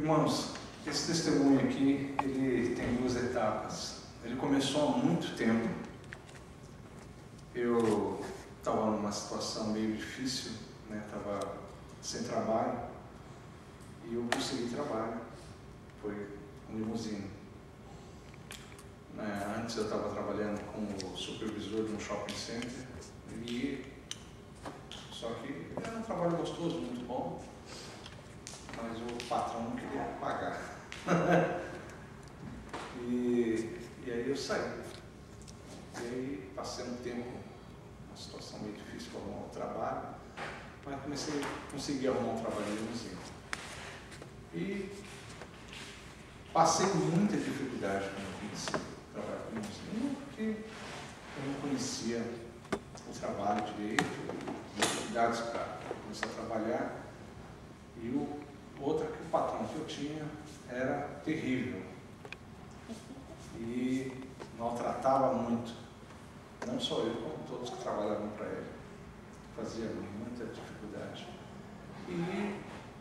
Irmãos, esse testemunho aqui, ele tem duas etapas. Ele começou há muito tempo. Eu estava numa situação meio difícil, né? Estava sem trabalho e eu consegui trabalho. Foi com limusine. Antes eu estava trabalhando como supervisor de um shopping center só que era um trabalho gostoso, muito bom, mas o patrão não queria pagar. e aí eu saí. E aí passei um tempo, uma situação meio difícil para arrumar um trabalho, mas consegui arrumar um trabalho de limusine. E passei muita dificuldade quando eu comecei a trabalhar com limusine, porque eu não conhecia o trabalho direito, dificuldades para começar a trabalhar, e outra que o patrão que eu tinha era terrível e maltratava muito, não só eu, como todos que trabalhavam para ele, fazia muita dificuldade. E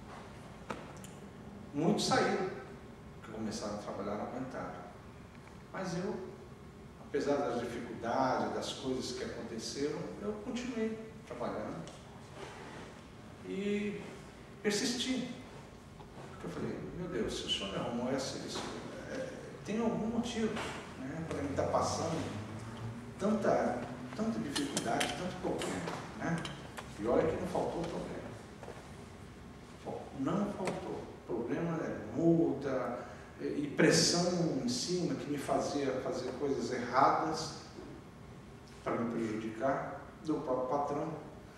muitos saíram, que começaram a trabalhar, não aguentaram. Mas eu, apesar das dificuldades, das coisas que aconteceram, eu continuei trabalhando e persisti. Porque eu falei, meu Deus, se o senhor me arrumou isso, tem algum motivo, né, para mim estar passando tanta dificuldade, tanto problema, né? E olha que não faltou problema. Não faltou. O problema é multa e pressão em cima que me fazia fazer coisas erradas para me prejudicar do próprio patrão.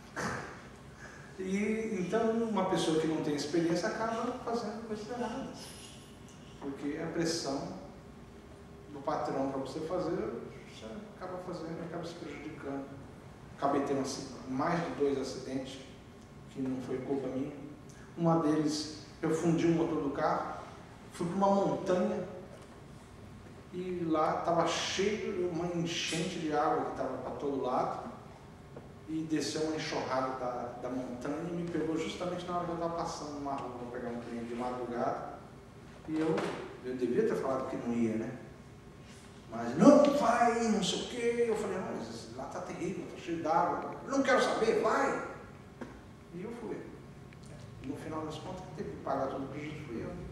E então uma pessoa que não tem experiência acaba fazendo coisas erradas, porque a pressão do patrão para você fazer, você acaba fazendo e acaba se prejudicando. Acabei tendo mais de 2 acidentes que não foi culpa minha. Uma deles, eu fundi o motor do carro, fui para uma montanha e lá estava cheio, uma enchente de água que estava para todo lado, e desceu uma enxurrada da montanha e me pegou justamente na hora que eu estava passando numa rua para pegar um cliente de madrugada. E eu devia ter falado que não ia, né? Mas não vai, não sei o quê. Eu falei, não, mas lá está terrível, está cheio d'água, não quero saber, vai! E eu fui. E no final das contas, quem teve que pagar todo o prejuízo fui eu.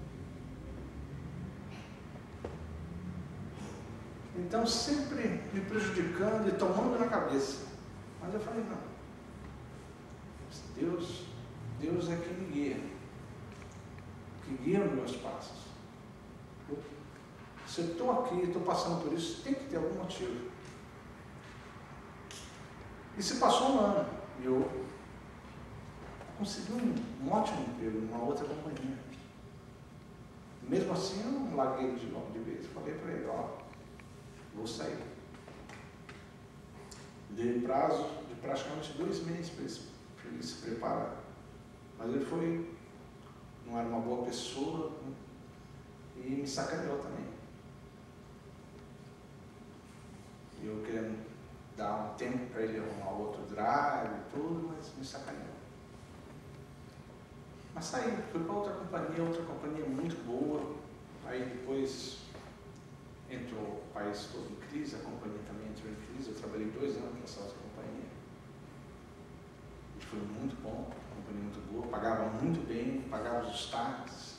Então, sempre me prejudicando e tomando na cabeça. Mas eu falei, não. Deus é quem me guia. Que guia os meus passos. Se eu estou aqui, estou passando por isso, tem que ter algum motivo. E se passou um ano, e eu consegui um ótimo emprego numa outra companhia. Mesmo assim, eu não larguei de vez. Falei para ele, ó, vou sair. Dei prazo de praticamente 2 meses para ele se preparar. Mas ele não era uma boa pessoa, né? E me sacaneou também. E eu querendo dar um tempo para ele arrumar outro drive e tudo, mas me sacaneou. Mas saí, fui para outra companhia muito boa. Aí depois entrou o país todo em crise, a companhia também entrou em crise. Eu trabalhei 2 anos nessa outra companhia. E foi muito bom, uma companhia muito boa, pagava muito bem, pagava os táxis.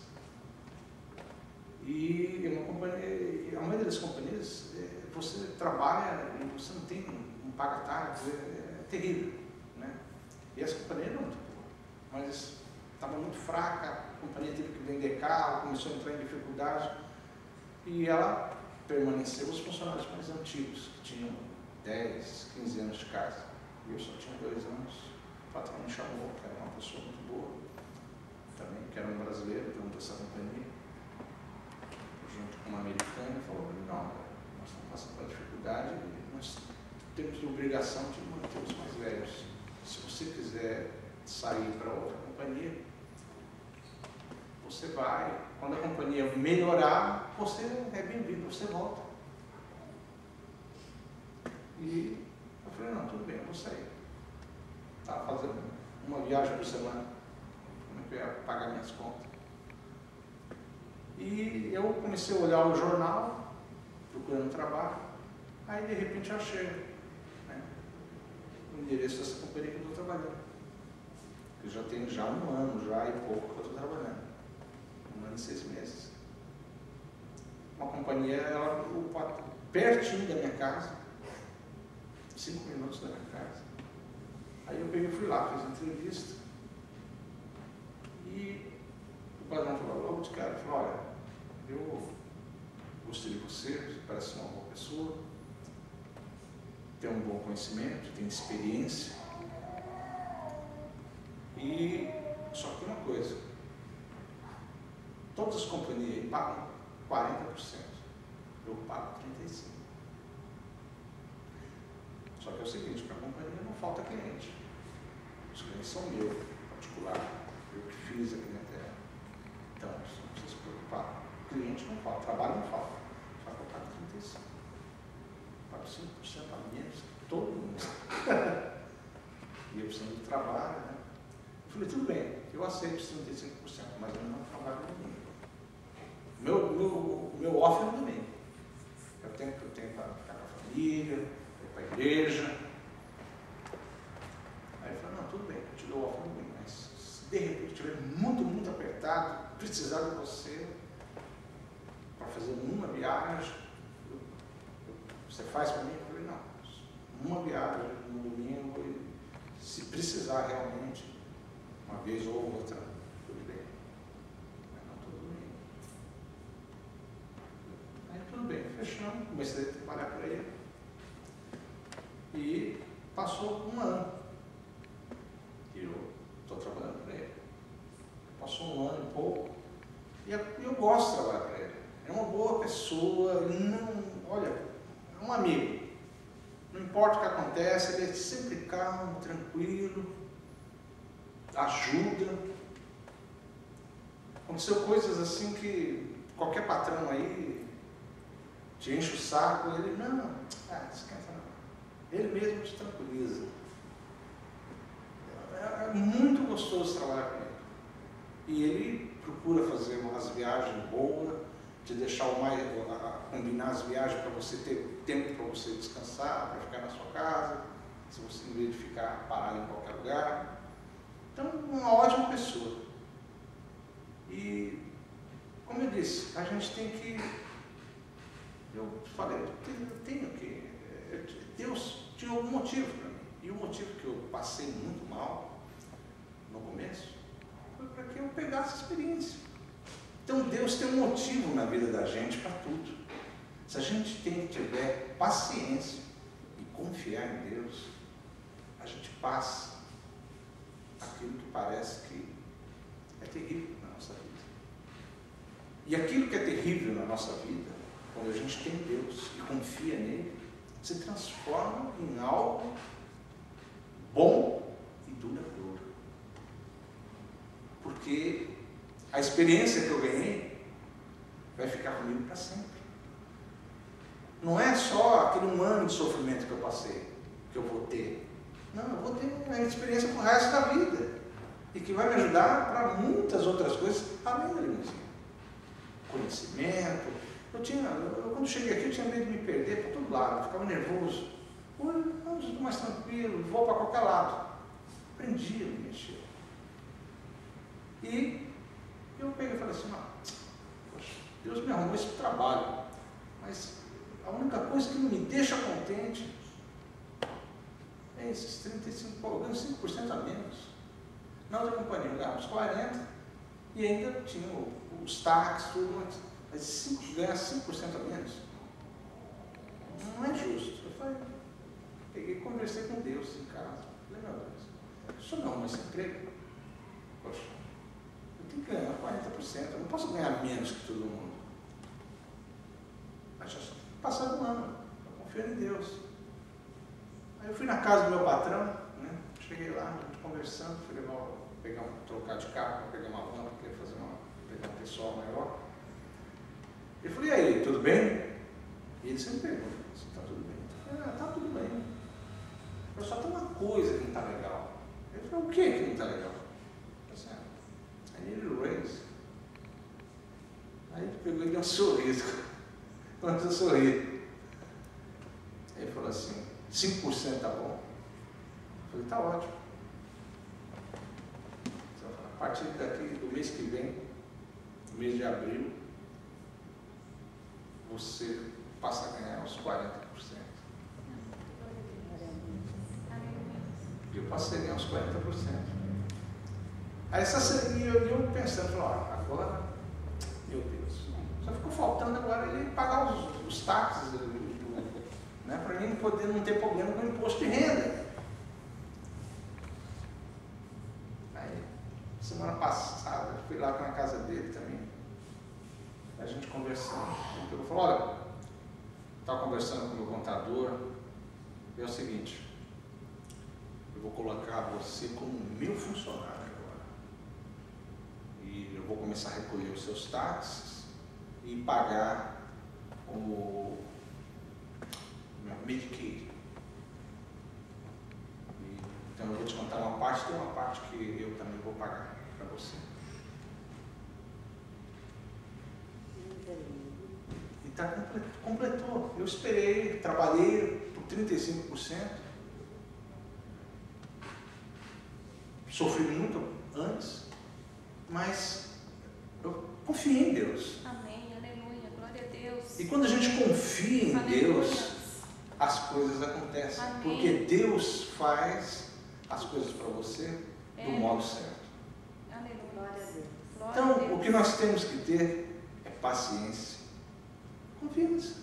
E uma companhia, a maioria das companhias, você trabalha e você não tem, não paga táxi, é terrível, né? E essa companhia era muito boa, mas estava muito fraca, a companhia teve que vender carro, começou a entrar em dificuldade, e ela permaneceu os funcionários mais antigos, que tinham 10, 15 anos de casa. E eu só tinha 2 anos. O patrão me chamou, que era uma pessoa muito boa, também, que era um brasileiro, dono dessa companhia, junto com uma americana, e falou, não, nós estamos passando por dificuldade e nós temos a obrigação de manter os mais velhos. Se você quiser sair para outra companhia, você vai, quando a companhia melhorar, você é bem-vindo, você volta. E eu falei, não, tudo bem, eu vou sair. Estava fazendo uma viagem por semana, como é que eu ia pagar minhas contas. E eu comecei a olhar o jornal, procurando trabalho, aí de repente eu achei, né, o endereço dessa companhia que eu estou trabalhando. Eu já tenho já um ano, já e pouco que eu estou trabalhando. 1 ano e 6 meses. Uma companhia, ela pertinho da minha casa, 5 minutos da minha casa. Aí eu peguei, fui lá, fiz a entrevista e o patrão falou logo de cara, falou, olha, eu gostei de você parece uma boa pessoa, tem um bom conhecimento, tem experiência, e só que uma coisa, todas as companhias aí pagam 40%, eu pago 35%. Só que é o seguinte, para a companhia não falta cliente. Os clientes são meus, particular, eu que fiz a clientela. Então, você não precisa se preocupar. O cliente não falta, trabalho não falta. Só que eu pago 35%. Pago 5% a menos que todo mundo. E eu preciso de trabalho, né? Eu falei, tudo bem, eu aceito os 35%, mas eu não trabalho no domingo. Meu off é no domingo. Eu tenho para ficar com a família, para a igreja. Aí ele falou, não, tudo bem, eu te dou off no domingo, mas se de repente estiver muito apertado, precisar de você para fazer uma viagem, você faz para mim? Eu falei, não, uma viagem no domingo, e se precisar realmente, uma vez ou outra, tudo bem. Mas não todo domingo. Aí tudo bem, fechamos, comecei a trabalhar para ele. E passou 1 ano que eu estou trabalhando para ele. Passou 1 ano e pouco. E eu gosto de trabalhar para ele. É uma boa pessoa, olha, é um amigo. Não importa o que acontece, ele é sempre calmo, tranquilo, ajuda. Aconteceu coisas assim que qualquer patrão aí te enche o saco, ele, não, esquenta não. Ele mesmo te tranquiliza. É muito gostoso trabalhar com ele. E ele procura fazer umas viagens boas, te deixar combinar as viagens para você ter tempo para você descansar, para ficar na sua casa, se você em vez de ficar parado em qualquer lugar. Então, uma ótima pessoa. E, como eu disse, a gente tem que... Eu falei, eu tenho que... Deus tinha algum motivo para mim. E o motivo que eu passei muito mal no começo foi para que eu pegasse experiência. Então Deus tem um motivo na vida da gente para tudo. Se a gente tiver paciência e confiar em Deus, a gente passa aquilo que parece que é terrível na nossa vida. E aquilo que é terrível na nossa vida, quando a gente tem Deus e confia nele, se transforma em algo bom e duradouro. Porque a experiência que eu ganhei vai ficar comigo para sempre. Não é só aquele 1 ano de sofrimento que eu passei, que eu vou ter. Não, eu vou ter uma experiência para o resto da vida. E que vai me ajudar para muitas outras coisas, além da limusine. Conhecimento. Quando cheguei aqui, eu tinha medo de me perder para todo lado, eu ficava nervoso. Hoje, eu estou mais tranquilo, vou para qualquer lado. Aprendi a me mexer. E eu peguei e falei assim, poxa, Deus me arrumou esse trabalho, mas a única coisa que não me deixa contente é esses 35, eu ganho 5% a menos. Na outra companhia eu ganhava uns 40% e ainda tinha os taxas, tudo, mas ganhar 5% a menos não é justo. Eu falei, peguei e conversei com Deus em casa. Falei, meu Deus, o senhor não arrumou esse emprego? Poxa, eu tenho que ganhar 40%, eu não posso ganhar menos que todo mundo. Mas já passaram 1 ano, eu confio em Deus. Aí eu fui na casa do meu patrão, né? Cheguei lá, a gente conversando, fui trocar de carro, pegar uma van, porque pegar um pessoal maior. Eu falei, e aí, tudo bem? E ele sempre pergunta, se está tudo bem? Eu falei, tá tudo bem. Eu só tem uma coisa que não está legal. Ele falou, o que não está legal? Eu falei, I need a raise. Aí pegou e deu um sorriso. Quando eu sorri. Ele falou assim, 5% tá bom? Eu falei, tá ótimo. A partir daqui, do mês que vem, no mês de abril, você passa a ganhar uns 40%. E eu passei a ganhar uns 40%. Aí eu pensando, agora, meu Deus, só ficou faltando agora ele pagar os táxis, né, para mim poder não ter problema com o imposto de renda. Aí, semana passada, fui lá na casa dele também, a gente conversando, ele falou, olha, estava conversando com o meu contador, é o seguinte, eu vou colocar você como meu funcionário agora. E eu vou começar a recolher os seus táxis e pagar o meu Medicaid. Então eu vou te contar uma parte, tem uma parte que eu também vou pagar para você. E completou. Eu esperei, trabalhei por 35%. Sofri muito antes, mas eu confiei em Deus. Amém, aleluia, glória a Deus. E quando a gente confia em Aleluia. Deus, as coisas acontecem. Amém. Porque Deus faz as coisas para você do modo certo. Aleluia. Glória a Deus. Glória a Então, Deus. o que nós temos que ter é paciência, confiança.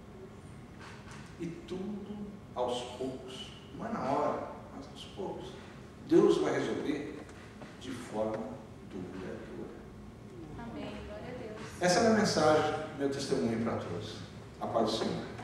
E tudo aos poucos, não é na hora, mas aos poucos. Deus vai resolver de forma duradoura. Amém, glória a Deus. Essa é a minha mensagem, meu testemunho para todos. A paz do Senhor.